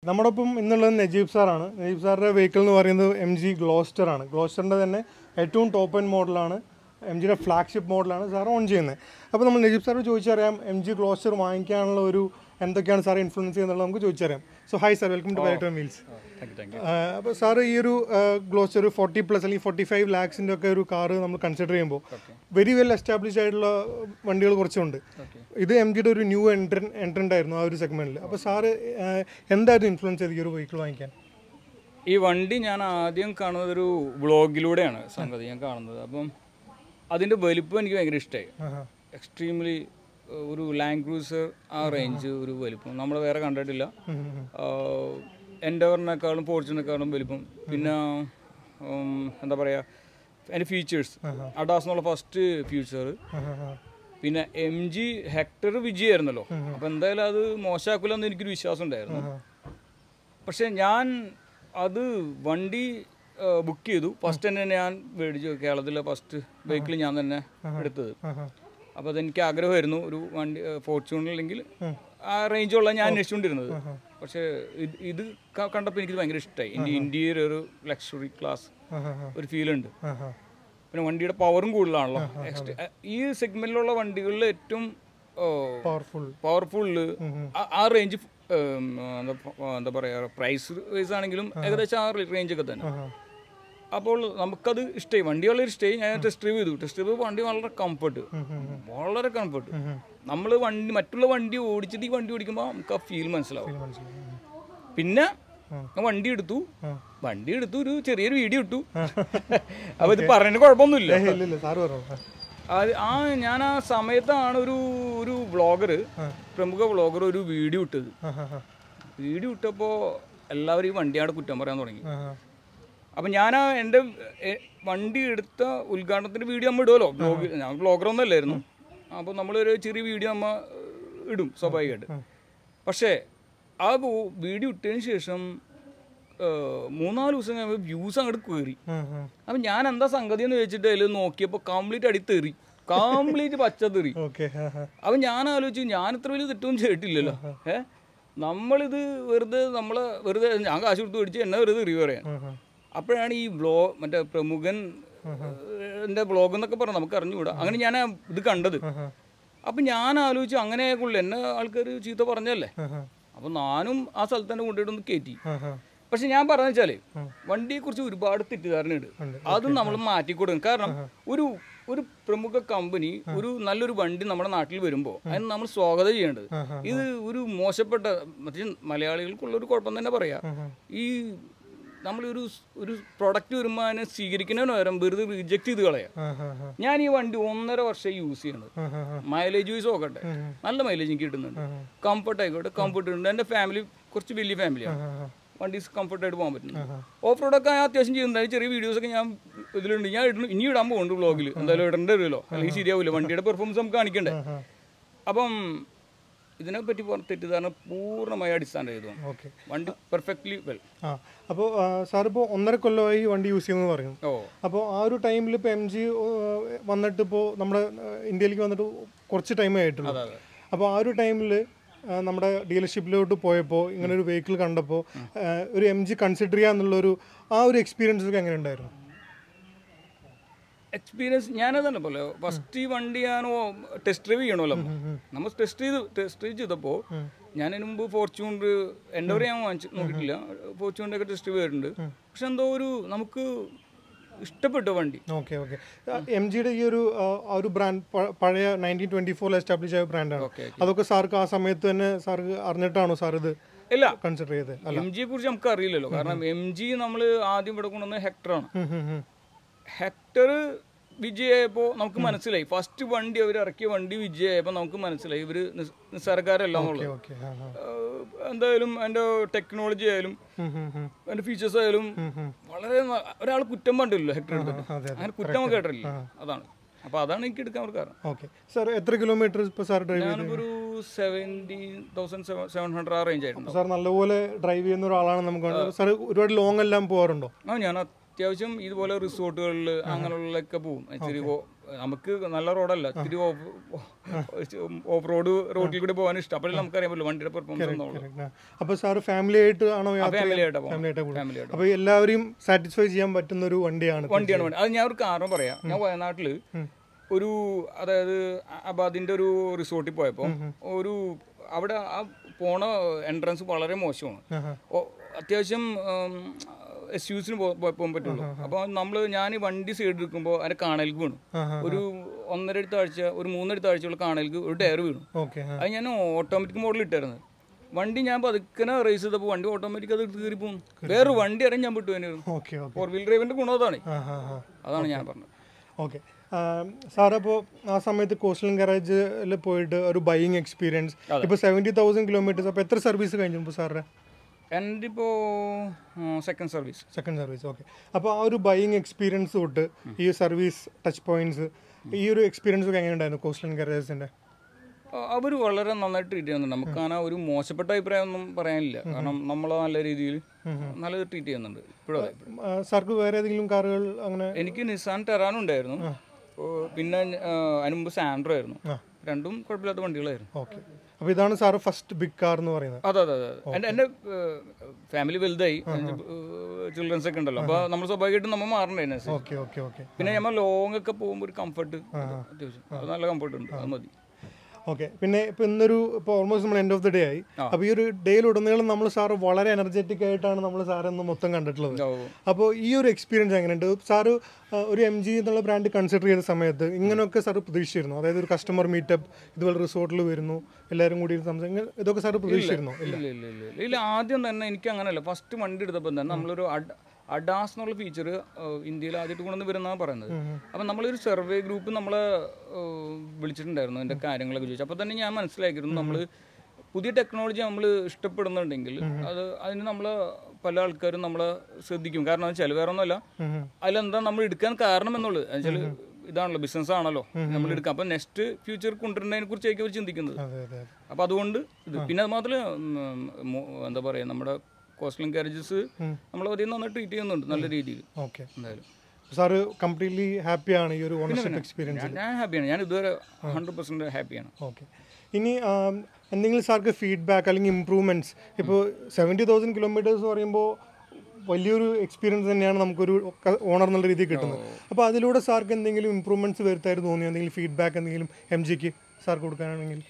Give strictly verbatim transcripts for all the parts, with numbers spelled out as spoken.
നമ്മോടൊപ്പം ഇന്നുള്ളത് നജീബ് സാറാണ്. നജീബ് സാറിൻ്റെ വെഹിക്കിൾ എന്ന് പറയുന്നത് എം ജി ഗ്ലോസ്റ്റർ ആണ്. ഗ്ലോസ്റ്ററിൻ്റെ തന്നെ ഏറ്റവും ടോപ്പ് എൻഡ് മോഡലാണ്, എം ജിയുടെ ഫ്ലാഗ്ഷിപ്പ് മോഡലാണ് സാർ ഓൺ ചെയ്യുന്നത്. അപ്പോൾ നമ്മൾ നജീബ് സാർ ചോദിച്ചറിയാം എം ജി ഗ്ലോസ്റ്റർ വാങ്ങിക്കാനുള്ള ഒരു എന്തൊക്കെയാണ് സാർ ഇൻഫ്ലുവൻസ് ചെയ്യുന്നത് നമുക്ക് ചോദിച്ചറിയാം. So hi sir, welcome to Byter Wheels. അപ്പോൾ സാർ ഈ ഒരു ഗ്ലോസ്റ്റർ ഫോർട്ടി പ്ലസ് അല്ലെങ്കിൽ ഫോർട്ടി ഫൈവ് ലാക്സിൻ്റെ ഒക്കെ ഒരു കാറ് നമ്മൾ കൺസിഡർ ചെയ്യുമ്പോൾ വെരി വെൽ എസ്റ്റാബ്ലിഷ് ആയിട്ടുള്ള വണ്ടികൾ കുറച്ചുണ്ട്. ഇത് എം ജിയുടെ ഒരു ന്യൂ എൻട്രൻ എൻട്രൻ്റ് ആയിരുന്നു ആ ഒരു സെഗ്മെൻറ്റിൽ. അപ്പോൾ സാറ് എന്തായിരുന്നു ഇൻഫ്ലുവൻസ് ചെയ്ത് ഈ ഒരു വെഹിക്കിൾ വാങ്ങിക്കാൻ? ഈ വണ്ടി ഞാൻ ആദ്യം കാണുന്നത് ഒരു വ്ളോഗിലൂടെയാണ് സംഗതി ഞാൻ കാണുന്നത്. അപ്പം അതിൻ്റെ വലിപ്പം എനിക്ക് ഭയങ്കര ഇഷ്ടമായി. എക്സ്ട്രീംലി ഒരു ലാൻഡ് ക്രൂസർ ആ റേഞ്ച് ഒരു വലിപ്പം നമ്മൾ വേറെ കണ്ടിട്ടില്ല. എൻഡവറിനേക്കാളും ഫോർച്യൂണേക്കാളും വലിപ്പം. പിന്നെ എന്താ പറയുക, അതിൻ്റെ ഫീച്ചേഴ്സ് അഡാസ് എന്നുള്ള ഫസ്റ്റ് ഫീച്ചർ. പിന്നെ എം ജി ഹെക്ടർ വിജയായിരുന്നല്ലോ, അപ്പം എന്തായാലും അത് മോശമാക്കില്ലെന്ന് എനിക്കൊരു വിശ്വാസം ഉണ്ടായിരുന്നു. പക്ഷെ ഞാൻ അത് വണ്ടി ബുക്ക് ചെയ്തു. ഫസ്റ്റ് തന്നെ ഞാൻ മേടിച്ചു, കേരളത്തിലെ ഫസ്റ്റ് വെഹിക്കിൾ ഞാൻ തന്നെ എടുത്തത്. അപ്പോൾ അതെനിക്ക് ആഗ്രഹമായിരുന്നു ഒരു വണ്ടി ഫോർച്യൂണറില്ലെങ്കിൽ ആ റേഞ്ചുള്ള ഞാൻ അന്വേഷിച്ചുകൊണ്ടിരുന്നത്. പക്ഷേ ഇത് ഇത് കണ്ടപ്പോൾ എനിക്കിത് ഭയങ്കര ഇഷ്ടമായി. എൻ്റെ ഇന്റീരിയർ ഒരു ലക്ഷറി ക്ലാസ് ഒരു ഫീലുണ്ട്. പിന്നെ വണ്ടിയുടെ പവറും കൂടുതലാണല്ലോ. ഈ സെഗ്മെന്റിലുള്ള വണ്ടികളിൽ ഏറ്റവും പവർഫുൾ പവർഫുള്ള് ആ റേഞ്ച് എന്താ പറയുക, പ്രൈസ് വൈസ് ആണെങ്കിലും ഏകദേശം ആ റേഞ്ചൊക്കെ തന്നെ. അപ്പോൾ നമുക്കത് ഇഷ്ടമായി, വണ്ടി വളരെ ഇഷ്ടമായി. ഞാൻ ടെസ്റ്റ് ഡ്രൈവ് ചെയ്തു. ടെസ്റ്റ് ഡ്രൈവ് വണ്ടി വളരെ കംഫർട്ട്, വളരെ കംഫർട്ട്. നമ്മൾ വണ്ടി മറ്റുള്ള വണ്ടി ഓടിച്ചിട്ട് ഈ വണ്ടി ഓടിക്കുമ്പോൾ നമുക്ക് ആ ഫീൽ മനസ്സിലാവും. പിന്നെ വണ്ടി എടുത്തു വണ്ടി എടുത്തു ഒരു ചെറിയൊരു വീഡിയോ ഇട്ടു. അപ്പോൾ ഇത് പറയുന്നത് കുഴപ്പമൊന്നുമില്ല. അത് ആ ഞാൻ ആ സമയത്താണ് ഒരു ഒരു വ്ളോഗർ, പ്രമുഖ വ്ളോഗർ ഒരു വീഡിയോ ഇട്ടത്. വീഡിയോ ഇട്ടപ്പോൾ എല്ലാവരും ഈ വണ്ടിയാണ് കുറ്റം പറയാൻ തുടങ്ങി. അപ്പം ഞാൻ ആ എൻ്റെ വണ്ടി എടുത്ത ഉദ്ഘാടനത്തിൻ്റെ വീഡിയോ നമ്മൾ ഇടുമല്ലോ. ബ്ലോഗ് ഞാൻ ബ്ലോഗറൊന്നും അല്ലായിരുന്നു. അപ്പോൾ നമ്മളൊരു ചെറിയ വീഡിയോ നമ്മൾ ഇടും സ്വാഭാവികമായിട്ട്. പക്ഷേ ആ വീഡിയോ ഇട്ടതിന് ശേഷം മൂന്നാല് ദിവസം കഴിയുമ്പോൾ വ്യൂസ് അങ്ങോട്ട് കയറി. അപ്പം ഞാൻ എന്താ സംഗതി എന്ന് ചോദിച്ചിട്ട് അതിൽ നോക്കിയപ്പോൾ കംപ്ലീറ്റ് അടി തെറി, കംപ്ലീറ്റ് പച്ചത്തെറി. അപ്പം ഞാൻ ആലോചിച്ചു, ഞാൻ ഇത്ര വലിയ തെറ്റൊന്നും ചെയ്തിട്ടില്ലല്ലോ. ഏഹ് നമ്മളിത് വെറുതെ നമ്മളെ വെറുതെ ഞാൻ കാശ് കൊടുത്ത് മേടിച്ച് എന്നെ വെറുതെ റിവ്യൂ പറയാൻ. അപ്പോഴാണ് ഈ ബ്ലോ മറ്റേ പ്രമുഖൻ എൻ്റെ ബ്ലോഗ് എന്നൊക്കെ പറഞ്ഞു, നമുക്ക് അറിഞ്ഞുകൂടാ. അങ്ങനെ ഞാൻ ഇത് കണ്ടത്. അപ്പം ഞാൻ ആലോചിച്ചു, അങ്ങനെ ആയിക്കൊള്ളു, എന്നെ ആൾക്കാർ ചീത്ത പറഞ്ഞല്ലേ. അപ്പം ഞാനും ആ സ്ഥലത്ത് തന്നെ കൊണ്ടുപോയിട്ടൊന്ന് കയറ്റി. പക്ഷെ ഞാൻ പറഞ്ഞു വെച്ചാൽ വണ്ടിയെക്കുറിച്ച് ഒരുപാട് തെറ്റിദ്ധാരണയുണ്ട്. അതും നമ്മൾ മാറ്റിക്കൊടുക്കും. കാരണം ഒരു ഒരു പ്രമുഖ കമ്പനി ഒരു നല്ലൊരു വണ്ടി നമ്മുടെ നാട്ടിൽ വരുമ്പോൾ അതിന് നമ്മൾ സ്വാഗതം ചെയ്യേണ്ടത്. ഇത് ഒരു മോശപ്പെട്ട മറ്റേ മലയാളികൾക്കുള്ളൊരു കുഴപ്പം തന്നെ പറയാം. ഈ നമ്മളൊരു ഒരു പ്രൊഡക്റ്റ് വരുമ്പോൾ അതിനെ സ്വീകരിക്കുന്നതിന് പകരം വെറുതെ റിജക്ട് ചെയ്ത് കളയാം. ഞാൻ ഈ വണ്ടി ഒന്നര വർഷം യൂസ് ചെയ്യണത്. മൈലേജ് വൈസ് നോക്കട്ടെ, നല്ല മൈലേജ് എനിക്ക് കിട്ടുന്നുണ്ട്. കംഫർട്ട് ആയിക്കോട്ടെ, കംഫർട്ട് ഉണ്ട്. എൻ്റെ ഫാമിലി കുറച്ച് വലിയ ഫാമിലിയാണ്. വണ്ടി കംഫർട്ടായിട്ട് പോകാൻ പറ്റുന്നു. ഓഫ് റോഡൊക്കെ ഞാൻ അത്യാവശ്യം ചെയ്യുന്നുണ്ട്. ചെറിയ വീഡിയോസൊക്കെ ഞാൻ ഇതിലുണ്ട്. ഞാൻ ഇടുന്നു, ഇനി ഇടാൻ പോകുന്നുണ്ട് വ്ളോഗിൽ. എന്തായാലും ഇടേണ്ടി വരുമല്ലോ, അല്ലെങ്കിൽ ശരിയാവില്ല. വണ്ടിയുടെ പെർഫോമൻസ് നമുക്ക് കാണിക്കണ്ടേ. അപ്പം ഇതിനെപ്പറ്റി തെറ്റിദ്ധാരണ പൂർണ്ണമായി അടിസ്ഥാനം ചെയ്തു. വണ്ടി പെർഫെക്റ്റ്ലി വെൽ. ആ അപ്പോൾ സാറിപ്പോൾ ഒന്നര കൊല്ലമായി വണ്ടി യൂസ് ചെയ്യുമെന്ന് പറയും. അപ്പോൾ ആ ഒരു ടൈമിൽ ഇപ്പോൾ എം ജി വന്നിട്ട് ഇപ്പോൾ നമ്മുടെ ഇന്ത്യയിലേക്ക് വന്നിട്ട് കുറച്ച് ടൈമേ ആയിട്ടുള്ളൂ. അപ്പോൾ ആ ഒരു ടൈമിൽ നമ്മുടെ ഡീലർഷിപ്പിലോട്ട് പോയപ്പോൾ ഇങ്ങനെ ഒരു വെഹിക്കിൾ കണ്ടപ്പോൾ ഒരു എം ജി കൺസിഡർ ചെയ്യാന്നുള്ളൊരു ആ ഒരു എക്സ്പീരിയൻസ് ഒക്കെ എങ്ങനെ ഉണ്ടായിരുന്നു? എക്സ്പീരിയൻസ് ഞാനതന്നെ പോലെ ഫസ്റ്റ് ഈ വണ്ടി ഞാൻ ടെസ്റ്റ് ഡ്രൈവ് ചെയ്യണമല്ലോ. നമ്മൾ ടെസ്റ്റ് ചെയ്ത് ടെസ്റ്റ് ഡ്രൈവ് ചെയ്തപ്പോൾ ഞാൻ അതിന് മുമ്പ് ഫോർച്യൂണർ എൻ്റെ വരെ ഞാൻ വാങ്ങിച്ച് നോക്കിയിട്ടില്ല. ഫോർച്യൂണറിൻ്റെ ഒക്കെ ടെസ്റ്റ് ചെയ്തിട്ടുണ്ട്. പക്ഷെ എന്തോ ഒരു നമുക്ക് ഇഷ്ടപ്പെട്ട വണ്ടി. ഓക്കെ ഓക്കെ എം ജിയുടെ ഈ ഒരു ഒരു ബ്രാൻഡ് പഴയ നയൻറ്റീൻ ട്വന്റി ഫോറിൽ എസ്റ്റാബ്ലിഷ് ആയ ബ്രാൻഡാണ്. അതൊക്കെ സാർക്ക് ആ സമയത്ത് തന്നെ സാർക്ക് അറിഞ്ഞിട്ടാണോ സാർ ഇത് ഇല്ല കൺസിഡർ ചെയ്തത്? എം ജിയെ കുറിച്ച് നമുക്ക് അറിയില്ലല്ലോ. കാരണം എം ജി നമ്മൾ ആദ്യം ഇവിടെ കൊണ്ടുവന്ന ഹെക്ടറാണ്. ഹെക്ടർ വിജയമായപ്പോൾ നമുക്ക് മനസ്സിലായി. ഫസ്റ്റ് വണ്ടി അവർ ഇറക്കിയ വണ്ടി വിജയമായപ്പോൾ നമുക്ക് മനസ്സിലായി ഇവർ നിസ്സാരക്കാരല്ല എന്നുള്ളത്. എന്തായാലും അതിൻ്റെ ടെക്നോളജി ആയാലും അതിൻ്റെ ഫീച്ചേഴ്സ് ആയാലും വളരെ ഒരാൾ കുറ്റം കണ്ടില്ലല്ലോ ഹെക്ടർ എടുത്തിട്ട്. അങ്ങനെ കുറ്റം കേട്ടില്ല. അതാണ്. അപ്പോൾ അതാണ് എനിക്ക് എടുക്കാൻ ഒരു കാരണം. ഓക്കെ സാർ, എത്ര കിലോമീറ്റർ ഇപ്പോൾ സാർ ഡ്രൈവ് ചെയ്യുന്നത്? ഞാനിപ്പോൾ ഒരു സെവൻറ്റീൻ തൗസൻഡ് സെവൻ ഹൺഡ്രഡ് ആ റേഞ്ച് ആയിരുന്നു. സാർ നല്ലപോലെ ഡ്രൈവ് ചെയ്യുന്ന ഒരാളാണ് നമുക്ക്. സാർ ഒരുപാട് ലോങ് എല്ലാം പോകാറുണ്ടോ? ആ ഞാൻ അത്യാവശ്യം ഇതുപോലെ റിസോർട്ടുകളിൽ അങ്ങനെയുള്ളൊക്കെ പോകും. ഇച്ചിരി നമുക്ക് നല്ല റോഡല്ല, ഇത്തിരി ഓഫ് റോഡ് റോഡിൽ കൂടെ പോകാൻ ഇഷ്ടം. അപ്പോഴേ നമുക്കറിയാൻ പറ്റില്ല വണ്ടിയുടെ പെർഫോമൻസ്. അപ്പോൾ സാർ ഫാമിലി ആയിട്ട് ആണോ? ഫാമിലി ആയിട്ടാണ് ഫാമിലി ആയിട്ട്. അപ്പോൾ എല്ലാവരെയും സാറ്റിസ്ഫൈ ചെയ്യാൻ പറ്റുന്ന ഒരു വണ്ടിയാണ് വണ്ടിയാണ് വണ്ടി. അത് ഞാൻ ഒരു കാരണം പറയാം. ഞാൻ വയനാട്ടിൽ ഒരു അതായത് അബാദിന്റെ ഒരു റിസോർട്ടിൽ പോയപ്പോൾ ഒരു അവിടെ ആ പോണ എൻട്രൻസ് വളരെ മോശമാണ്. അത്യാവശ്യം എസ് യൂസിന് പോകാൻ പറ്റുള്ളൂ. അപ്പോൾ നമ്മൾ ഞാൻ ഈ വണ്ടി സൈഡ് എടുക്കുമ്പോൾ അതിന്റെ കാണലേക്ക് വീണു. ഒരു ഒന്നര അടുത്താഴ്ച ഒരു മൂന്നടുത്ത ആഴ്ചയുള്ള കാണലേക്ക് ഒരു ടയർ വീണു. അത് ഞാൻ ഓട്ടോമാറ്റിക് മോഡൽ ഇട്ടായിരുന്നു. വണ്ടി ഞാൻ പതുക്കനെ റേസ് ചെയ്തപ്പോൾ വണ്ടി ഓട്ടോമാറ്റിക് അത് കയറി പോകും. വേറൊരു വണ്ടി അറിയാൻ ഞാൻ വിട്ടു തന്നെയായിരുന്നു. ഫോർ വീൽ ഡ്രൈവിന്റെ ഗുണം അതാണ്. അതാണ് ഞാൻ പറഞ്ഞത്. ഓക്കെ സാർ, അപ്പോൾ ആ സമയത്ത് കോസ്റ്റൽ ഗാരേജിൽ പോയിട്ട് ഒരു ബൈയിങ് എക്സ്പീരിയൻസ് ഇപ്പോൾ സെവൻറ്റി തൗസൻഡ് കിലോമീറ്റേഴ്സ്. അപ്പോൾ എത്ര സർവീസ് കഴിഞ്ഞു ഇപ്പോൾ സാറിൻ്റെ? എൻ്റെ ഇപ്പോൾ second service. Second service okay. അപ്പോൾ ആ ഒരു ബൈയിങ് എക്സ്പീരിയൻസ് തൊട്ട് ഈ സർവീസ് ടച്ച് പോയിന്റ്സ് ഈ ഒരു എക്സ്പീരിയൻസ് ഒക്കെ എങ്ങനെയുണ്ടായിരുന്നു കോസ്റ്റൽ ഗാരേജിൻ്റെ? അവർ വളരെ നന്നായിട്ട് ട്രീറ്റ് ചെയ്യുന്നുണ്ട്. നമുക്കങ്ങനെ ഒരു മോശപ്പെട്ട അഭിപ്രായം ഒന്നും പറയാനില്ല. കാരണം നമ്മൾ നല്ല രീതിയിൽ നല്ലത് ട്രീറ്റ് ചെയ്യുന്നുണ്ട് ഇപ്പോഴും. സാർക്ക് വേറെ ഏതെങ്കിലും കാറുകൾ അങ്ങനെ? എനിക്ക് നിസാൻ ടെറാനോ ഉണ്ടായിരുന്നു, പിന്നെ അതിന് മുമ്പ് സാൻഡ്രോ ആയിരുന്നു. രണ്ടും കുഴപ്പമില്ലാത്ത വണ്ടികളായിരുന്നു. ഓക്കെ. അപ്പോൾ ഇതാണ് സാറ് ഫസ്റ്റ് ബിഗ് കാർ എന്ന് പറയുന്നത്? അതെ അതെ അതെ. എൻ്റെ എൻ്റെ ഫാമിലി വലുതായി, ചിൽഡ്രൻസ് ഒക്കെ ഉണ്ടല്ലോ. അപ്പോൾ നമ്മൾ സ്വാഭാവികമായിട്ടും നമ്മൾ മാറണ്ടേ. Okay okay okay. പിന്നെ നമ്മൾ ലോങ് ഒക്കെ പോകുമ്പോൾ ഒരു കംഫർട്ട് അത്യാവശ്യം അത് നല്ല കംഫർട്ട് ഉണ്ട്, അത് മതി. ഓക്കെ. പിന്നെ ഇപ്പോൾ ഇന്നൊരു ഇപ്പോൾ ഓൾമോസ്റ്റ് നമ്മൾ എൻഡ് ഓഫ് ദി ഡേ ആയി. അപ്പോൾ ഈ ഒരു ഡേയിലുടനീളം നമ്മൾ സാറ് വളരെ എനർജറ്റിക് ആയിട്ടാണ് നമ്മൾ സാറെന്ന് മൊത്തം കണ്ടിട്ടുള്ളത്. അപ്പോൾ ഈ ഒരു എക്സ്പീരിയൻസ് എങ്ങനെയുണ്ട്? സാറ് ഒരു എം ജി എന്നുള്ള ബ്രാൻഡ് കൺസിഡർ ചെയ്ത സമയത്ത് ഇങ്ങനെയൊക്കെ സാറ് പ്രതീക്ഷിച്ചിരുന്നു? അതായത് ഒരു കസ്റ്റമർ മീറ്റപ്പ് ഇതുപോലെ റിസോർട്ടിൽ വരുന്നു, എല്ലാവരും കൂടി സംസാരിക്കും, ഇതൊക്കെ സാറ് പ്രതീക്ഷിച്ചിരുന്നു? ഇല്ല ഇല്ല ഇല്ല ഇല്ല ആദ്യം തന്നെ എനിക്ക് അങ്ങനെയല്ല. ഫസ്റ്റ് വണ്ടി എടുത്തപ്പോൾ തന്നെ നമ്മളൊരു അഡാസ് എന്നുള്ള ഫീച്ചർ ഇന്ത്യയിൽ ആദ്യമായിട്ട് കൊണ്ടുവന്ന് വരുന്നതാണ് പറയുന്നത്. അപ്പം നമ്മളൊരു സർവേ ഗ്രൂപ്പ് നമ്മളെ വിളിച്ചിട്ടുണ്ടായിരുന്നു എൻ്റെ കാര്യങ്ങളൊക്കെ ചോദിച്ചു. അപ്പോൾ തന്നെ ഞാൻ മനസ്സിലാക്കിയിരുന്നു നമ്മൾ പുതിയ ടെക്നോളജി നമ്മൾ ഇഷ്ടപ്പെടുന്നുണ്ടെങ്കിൽ അത് അതിന് നമ്മൾ പല ആൾക്കാരും നമ്മളെ ശ്രദ്ധിക്കും. കാരണം എന്ന് വെച്ചാൽ വേറെ ഒന്നുമല്ല, അതിലെന്താ നമ്മൾ എടുക്കാൻ കാരണം എന്നുള്ളത് എന്നുവെച്ചാൽ ഇതാണല്ലോ, ബിസിനസ് ആണല്ലോ നമ്മൾ എടുക്കാം. അപ്പം നെക്സ്റ്റ് ഫ്യൂച്ചർ കൊണ്ടുവരുന്നതിനെ കുറിച്ചായിരിക്കും അവർ ചിന്തിക്കുന്നത്. അപ്പം അതുകൊണ്ട് ഇത് പിന്നെ അത് മാത്രമല്ല എന്താ പറയുക, നമ്മുടെ കോസ്റ്റൽ ഗാരേജസ് നമ്മൾ അധികം നന്നായി ട്രീറ്റ് ചെയ്യുന്നുണ്ട് നല്ല രീതിയിൽ. ഓക്കെ. എന്തായാലും സാറ് കംപ്ലീറ്റ്ലി ഹാപ്പിയാണ് ഈ ഒരു ഓണർഷിപ്പ് എക്സ്പീരിയൻസ്? ഞാൻ ഹാപ്പിയാണ്, ഞാൻ ഇതുവരെ ഹൺഡ്രഡ് പെർസെൻറ്റ് ഹാപ്പിയാണ്. ഓക്കെ. ഇനി എന്തെങ്കിലും സാർക്ക് ഫീഡ്ബാക്ക് അല്ലെങ്കിൽ ഇമ്പ്രൂവ്മെൻറ്റ്സ്? ഇപ്പോൾ സെവൻറ്റി തൗസൻഡ് കിലോമീറ്റേഴ്സ് എന്ന് പറയുമ്പോൾ വലിയൊരു എക്സ്പീരിയൻസ് തന്നെയാണ് നമുക്കൊരു ഓണർ എന്നുള്ള രീതിയിൽ കിട്ടുന്നത്. അപ്പോൾ അതിലൂടെ സാർക്ക് എന്തെങ്കിലും ഇമ്പ്രൂവ്മെൻറ്റ്സ് വരുത്തായിരുന്നു തോന്നിയോ? എന്തെങ്കിലും ഫീഡ്ബാക്ക് എന്തെങ്കിലും എം ജിക്ക് സാർക്ക് കൊടുക്കാനാണെങ്കിൽ?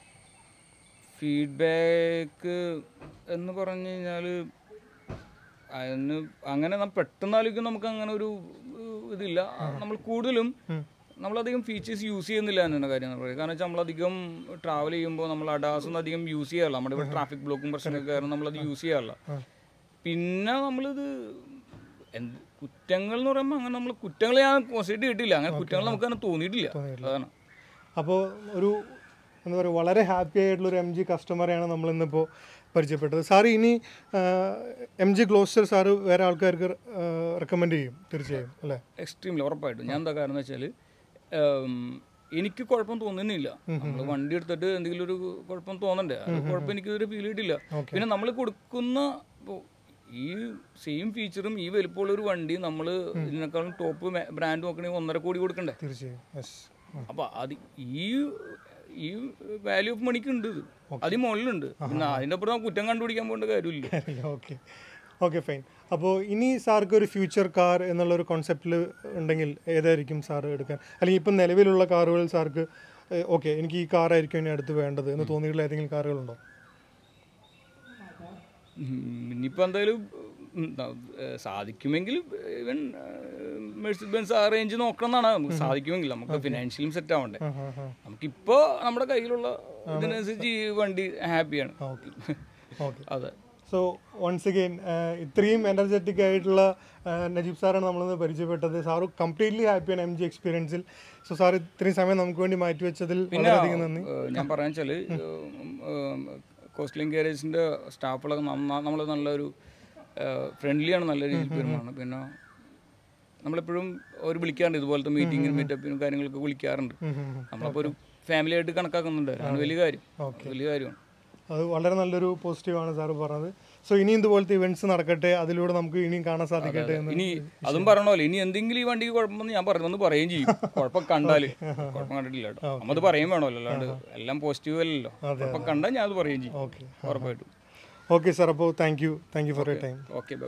ഫീഡ്ബാക്ക് എന്ന് പറഞ്ഞു കഴിഞ്ഞാൽ അതിന് അങ്ങനെ പെട്ടെന്ന് ആലോചിക്കും നമുക്ക് അങ്ങനെ ഒരു ഇതില്ല. നമ്മൾ കൂടുതലും നമ്മളധികം ഫീച്ചേഴ്സ് യൂസ് ചെയ്യുന്നില്ല എന്നാണ് കാര്യം പറയുക. കാരണം വെച്ചാൽ നമ്മളധികം ട്രാവൽ ചെയ്യുമ്പോൾ നമ്മൾ അഡാസ് ഒന്നും അധികം യൂസ് ചെയ്യാറില്ല. നമ്മുടെ ഇവിടെ ട്രാഫിക് ബ്ലോക്കും പ്രശ്നമൊക്കെ കാരണം നമ്മളത് യൂസ് ചെയ്യാറില്ല. പിന്നെ നമ്മളിത് എന്ത് കുറ്റങ്ങൾ എന്ന് പറയുമ്പോൾ അങ്ങനെ നമ്മൾ കുറ്റങ്ങൾ ഞാൻ കോൺസെൻട്രേറ്റ് ചെയ്തിട്ടില്ല. അങ്ങനെ കുറ്റങ്ങൾ നമുക്ക് അങ്ങനെ തോന്നിയിട്ടില്ല. അതാണ്. അപ്പോൾ ഒരു എന്താ പറയുക, വളരെ ഹാപ്പി ആയിട്ടുള്ളൊരു എം ജി കസ്റ്റമറെയാണ് നമ്മളിന്നിപ്പോൾ പരിചയപ്പെട്ടത്. സാറ് ഇനി എം ജി ഗ്ലോസ്റ്റർ സാറ് വേറെ ആൾക്കാർക്ക് റെക്കമെൻഡ് ചെയ്യും തീർച്ചയായും അല്ലേ? എക്സ്ട്രീംലി ഉറപ്പായിട്ടും. ഞാൻ എന്താ കാരണം എന്ന് വെച്ചാൽ എനിക്ക് കുഴപ്പം തോന്നുന്നില്ല. നമ്മൾ വണ്ടി എടുത്തിട്ട് എന്തെങ്കിലും ഒരു കുഴപ്പം തോന്നണ്ടേ, അത് കുഴപ്പം എനിക്കിതുവരെ ഫീൽ ചെയ്തിട്ടില്ല. പിന്നെ നമ്മൾ കൊടുക്കുന്ന ഈ സെയിം ഫീച്ചറും ഈ വലിപ്പമുള്ള ഒരു വണ്ടി നമ്മൾ ഇതിനേക്കാളും ടോപ്പ് ബ്രാൻഡ് നോക്കണമെങ്കിൽ ഒന്നര കോടി കൊടുക്കണ്ടേ? തീർച്ചയായും. അപ്പോൾ അത് ഈ ഈ വാല്യൂ ഓഫ് മണിക്ക് ഉണ്ട്, ഇത് അതിന് മുകളിലുണ്ട്. പിന്നെ അതിൻ്റെ അപ്പുറം കുറ്റം കണ്ടുപിടിക്കാൻ പോകേണ്ട കാര്യമില്ല. Okay okay fine. അപ്പോൾ ഇനി സാർക്ക് ഒരു ഫ്യൂച്ചർ കാർ എന്നുള്ളൊരു കോൺസെപ്റ്റിൽ ഉണ്ടെങ്കിൽ ഏതായിരിക്കും സാറ് എടുക്കാൻ? അല്ലെങ്കിൽ ഇപ്പം നിലവിലുള്ള കാറുകൾ സാർക്ക് ഓക്കെ എനിക്ക് ഈ കാറായിരിക്കും ഇനി അടുത്ത് വേണ്ടത് എന്ന് തോന്നിയിട്ടുള്ള ഏതെങ്കിലും കാറുകളുണ്ടോ? ഇനിയിപ്പോൾ എന്തായാലും സാധിക്കുമെങ്കിൽ ഇവൻ മെഴ്സിഡസ് ബെൻസ് ആ റേഞ്ച് നോക്കണം എന്നാണ്. നമുക്ക് സാധിക്കുമെങ്കിൽ നമുക്ക് ഫിനാൻഷ്യലും സെറ്റ് ആവണ്ടേ. നമുക്കിപ്പോൾ നമ്മുടെ കയ്യിലുള്ള ഇതിനനുസരിച്ച് ഈ വണ്ടി ഹാപ്പിയാണ്. അതെ. സോ വൺസ് അഗെയിൻ ഇത്രയും എനർജറ്റിക് ആയിട്ടുള്ള നജീബ് സാറാണ് നമ്മളിന്ന് പരിചയപ്പെട്ടത്. സാറ് കംപ്ലീറ്റ്ലി ഹാപ്പിയാണ് എം ജി എക്സ്പീരിയൻസിൽ. സോ സാർ ഇത്രയും സമയം നമുക്ക് വേണ്ടി മാറ്റിവെച്ചതിൽ വളരെയധികം നന്ദി. ഞാൻ പറയാൻ വെച്ചാൽ കോസ്റ്റൽ ഗാരേജിൻ്റെ സ്റ്റാഫുകളൊക്കെ നമ്മൾ നല്ലൊരു ഫ്രണ്ട്ലിയാണ്, നല്ല രീതിയിൽ പെരുമാണ്. പിന്നെ നമ്മളെപ്പോഴും അവർ വിളിക്കാറുണ്ട്, ഇതുപോലത്തെ മീറ്റിങ്ങിനും മീറ്റപ്പിനും കാര്യങ്ങളൊക്കെ വിളിക്കാറുണ്ട്. നമ്മളപ്പോൾ ഒരു ഫാമിലി ആയിട്ട് കണക്കാക്കുന്നുണ്ട്. അതാണ് വലിയ കാര്യം, വലിയ കാര്യമാണ്. അത് വളരെ നല്ലൊരു പോസിറ്റീവാണ് സാറ് പറഞ്ഞത്. സോ ഇനി ഇതുപോലത്തെ ഇവന്റ്സ് നടക്കട്ടെ, അതിലൂടെ നമുക്ക് ഇനിയും കാണാൻ സാധിക്കട്ടെ എന്ന്. ഇനി അതും പറഞ്ഞോല്ലോ, ഇനി എന്തെങ്കിലും ഈ വണ്ടിക്ക് കുഴപ്പമെന്ന് ഞാൻ പറഞ്ഞു പറയുകയും ചെയ്യും. കുഴപ്പം കണ്ടാല് കുഴപ്പം കണ്ടിട്ടില്ല കേട്ടോ, നമ്മത് പറയും വേണമല്ലോ, അല്ലാണ്ട് എല്ലാം പോസിറ്റീവ് അല്ലല്ലോ. കുഴപ്പം കണ്ടാൽ ഞാൻ അത് പറയുകയും ചെയ്യും ഓക്കെ ഉറപ്പായിട്ടും. ഓക്കെ സാർ, അപ്പോൾ thank you thank you for your time. Okay.